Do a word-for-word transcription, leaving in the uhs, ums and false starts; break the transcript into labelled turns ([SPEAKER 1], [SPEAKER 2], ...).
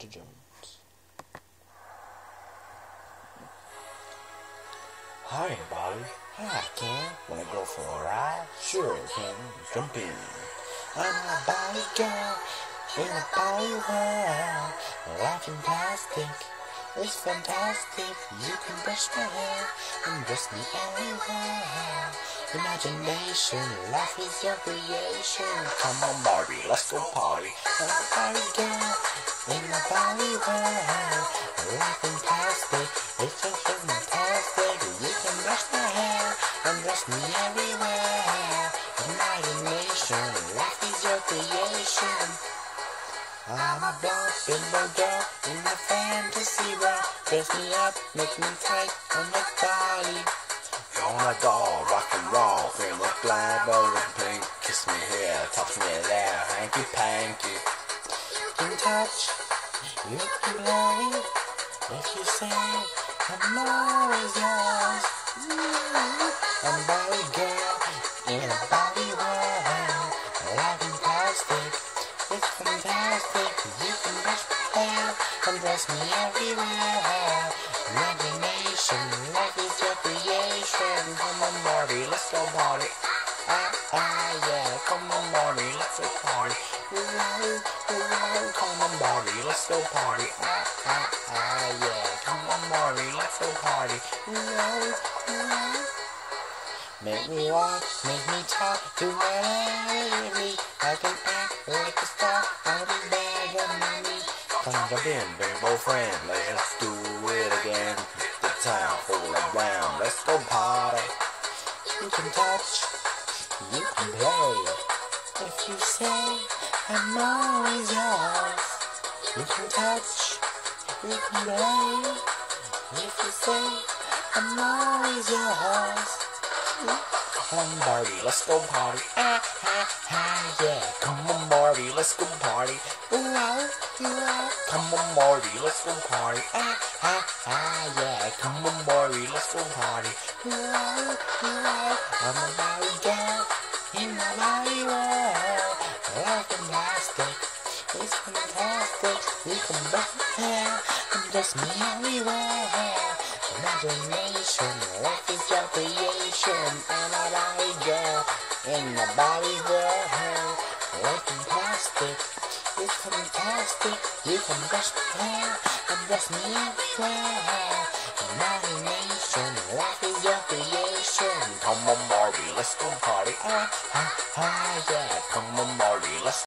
[SPEAKER 1] Mister Jones. Hi, Bobby. Hi, Ken. Wanna go for a ride? Sure, Ken. Jump in. I'm a Bobby girl in a Bobby world. Life fantastic. It's fantastic. You can brush my hair and dress me anywhere. Imagination, life is your creation. Come on, Barbie, let's go party. I'm a Barbie girl in a Barbie world. Life fantastic, it's just fantastic. You can brush my hair and dress me everywhere. Imagination, life is your creation. I'm a blonde bimbo girl in a fantasy world. Dress me up, make me tight on the body. Gonna go rock and roll, feel like black, bold and pink. Kiss me here, touch me there, hanky panky. You can touch, you can play. If you say I'm always yours. I'm Barbie girl in a Barbie world. Life fantastic, it's fantastic. You can brush my hair and dress me everywhere. Imagination, life is your creation. Come on, Barbie, let's go party. Ah, ah, yeah. Come on, Barbie, let's go party. Ooh, ooh, ooh, come on, Barbie, let's go party. Ah, ah, ah, yeah. Come on, Barbie, let's go party. Ooh, ooh. Make me walk, make me talk, do whatever you need. I can act like a star, I'll be begging money. Come jump in, bimbo friend, let's do it again. Hit the town, hold around, let's go party. You can touch, you can play. If you say I'm always yours. You can touch, you can play. If you say I'm always yours. Come on, Barbie, let's go party. Ah, ah, ah, yeah. Come on, Barbie, let's go party. Ooh, ah, ooh, ah. Come on, Barbie, let's go party. Ah, ah, ah, yeah. Come on, Barbie, let's go party. Ooh, ah, ooh, ah. I'm a Barbie girl in a Barbie world. Life fantastic, it's fantastic. You can brush my hair and dress me everywhere. Imagination, life is your creation. I'm a Barbie girl in a Barbie world. Life fantastic, it's fantastic. You can brush my hair and dress me everywhere. Imagination, life is your creation. Come on, Barbie, let's go party. Ah, ah, ah, yeah. Come on, Barbie, let's